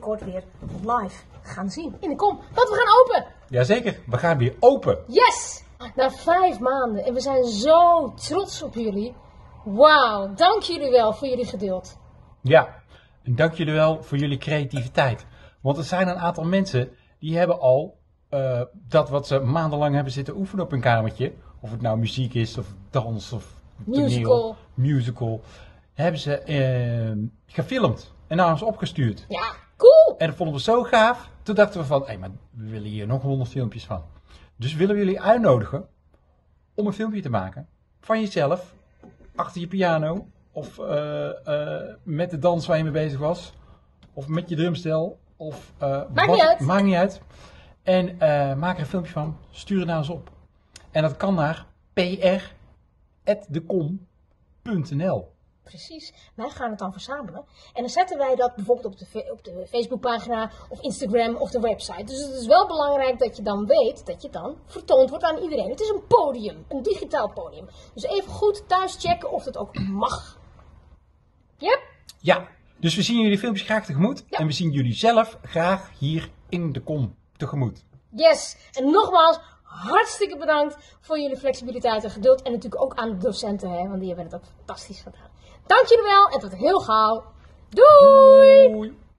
binnenkort weer live gaan zien in de kom. Want we gaan open! Jazeker, we gaan weer open. Yes! Na 5 maanden en we zijn zo trots op jullie. Wauw, dank jullie wel voor jullie geduld. Ja, en dank jullie wel voor jullie creativiteit. Want er zijn een aantal mensen die hebben al dat wat ze maandenlang hebben zitten oefenen op hun kamertje. Of het nou muziek is, of dans, of toneel, musical. Hebben ze gefilmd en naar ons opgestuurd. Ja, cool! En dat vonden we zo gaaf. Toen dachten we van, maar we willen hier nog 100 filmpjes van. Dus willen we jullie uitnodigen om een filmpje te maken van jezelf, achter je piano, of met de dans waar je mee bezig was, of met je drumstel, of Maakt niet uit. En maak er een filmpje van, stuur het naar ons op. En dat kan naar pr@dekom.nl. Precies, wij gaan het dan verzamelen en dan zetten wij dat bijvoorbeeld op de Facebookpagina of Instagram of de website. Dus het is wel belangrijk dat je dan weet dat je dan vertoond wordt aan iedereen. Het is een podium, een digitaal podium. Dus even goed thuis checken of dat ook mag. Yep. Ja, dus we zien jullie filmpjes graag tegemoet en we zien jullie zelf graag hier in de kom tegemoet. Yes, en nogmaals hartstikke bedankt voor jullie flexibiliteit en geduld en natuurlijk ook aan de docenten, hè, want die hebben het ook fantastisch gedaan. Dank jullie wel en tot heel gauw. Doei! Doei.